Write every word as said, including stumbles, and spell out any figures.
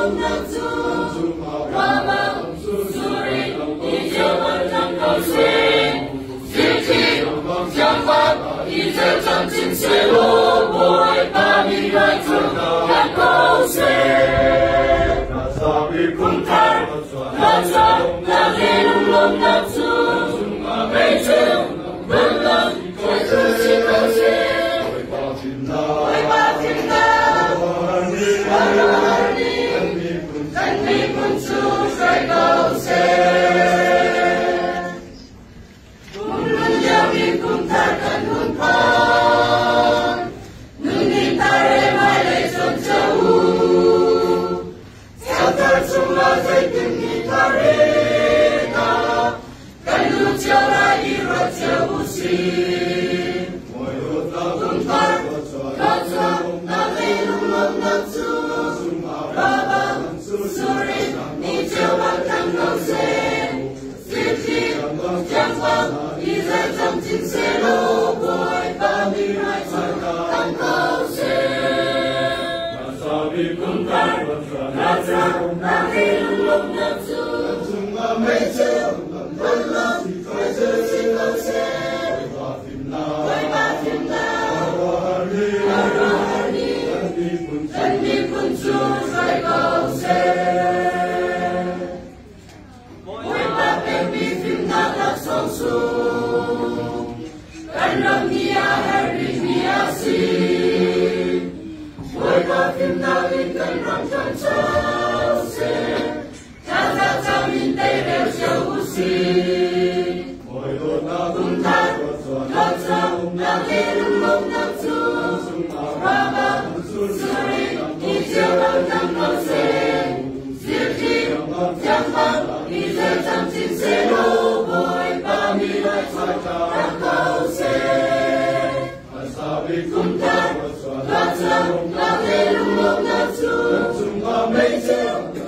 lung nam su Rama Suri Di Châu Văn Thăng Cầu Sinh Diệu Thị Giang Pháp Di Châu Trăng Chính Sẽ Lô Bồi Ba Mi Rai Thương Gạt Cầu Sinh Rasa Bi Cung Thar Rasa La Di Lung Lung Nam Su Mây Trương Vân Lâm Khởi Thư Chi Cầu Sinh Ôi Ba Thiên Na Harani Thân Vi Quân Chu Sai Cầu Sinh Cùng Luân Giao Bi Cung Thar Thân Hôn Phong Nương Ninh Ta Rê Mai Lê Xuân Châu Theo Thar Trung La Dây Tình Nghị Ta Rê Ta Cảnh Lưu Châu La Y Rốt Châu Vũ Sinh Cung Thar Rasa La Dây Lung Lung Nam Su Rama Suri Di Châu Văn Thăng Cầu Sinh Diệu Thị Giang Pháp Di Châu Trăng Chính Sẽ Lô Bồi Ba Mi Rai Thương Gạt Cầu Sinh Rasa Bi Cung Thar Rasa La Di Lung Lung Nam Su Mây Trương Vân Lâm Khởi Thư Chi Cầu Sinh Ôi Ba Thiên Na Harani Thân Vi Quân Chu Sai Cầu Sinh Ôi Ba Bên Bi Phim Na Lạc Song Su Cảnh Lâm Nia Harry Nia Si Ôi Ba Phim Na Linh Cảnh Răng Thân Châu Sinh Cha Cha Cha Min Tây Đều Châu Vũ Sinh Cung Thar Rasa La Di Lung Lung Nam Su Rama Suri Di Châu Văn Thăng Cầu Sinh Diệu Thị Giang Pháp Di Châu Trăng Chính Sẽ Lô Bồi Ba Mi Rai Thương Gạt Cầu Sinh Cung Thar Rasa La Di Lung Lung Nam Su Mây Trương